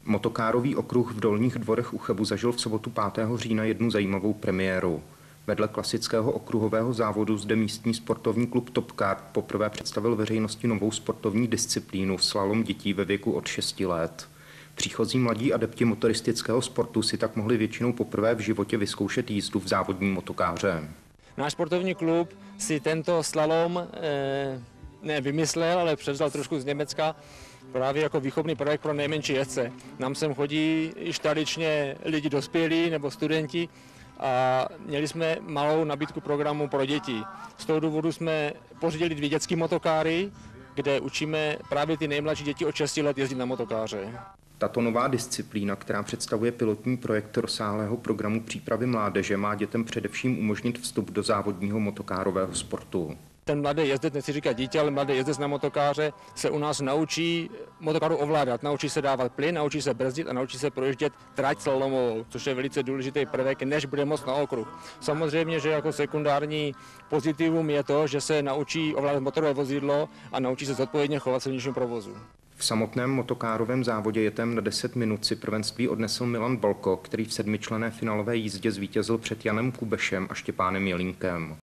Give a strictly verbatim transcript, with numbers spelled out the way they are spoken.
Motokárový okruh v Dolních Dvorech u Chebu zažil v sobotu pátého října jednu zajímavou premiéru. Vedle klasického okruhového závodu zde místní sportovní klub Top Kart poprvé představil veřejnosti novou sportovní disciplínu slalom dětí ve věku od šesti let. Příchozí mladí adepti motoristického sportu si tak mohli většinou poprvé v životě vyzkoušet jízdu v závodním motokáře. Náš sportovní klub si tento slalom eh, ne vymyslel, ale převzal trošku z Německa právě jako výchovný projekt pro nejmenší jezdce. Nám sem chodí již tradičně lidi dospělí nebo studenti a měli jsme malou nabídku programu pro děti. Z toho důvodu jsme pořídili dvě dětské motokáry, kde učíme právě ty nejmladší děti od šesti let jezdit na motokáře. Tato nová disciplína, která představuje pilotní projekt rozsáhlého programu přípravy mládeže, má dětem především umožnit vstup do závodního motokárového sportu. Ten mladý jezdec, nechci říkat dítě, ale mladý jezdec na motokáře se u nás naučí motokáru ovládat, naučí se dávat plyn, naučí se brzdit a naučí se projíždět trať slalomovou, což je velice důležitý prvek, než bude moc na okruh. Samozřejmě, že jako sekundární pozitivum je to, že se naučí ovládat motorové vozidlo a naučí se zodpovědně chovat v silničním provozu. V samotném motokárovém závodě jetem na deset minut si prvenství odnesl Milan Balko, který v sedmičlenné finálové jízdě zvítězil před Janem Kubešem a Štěpánem Jelínkem.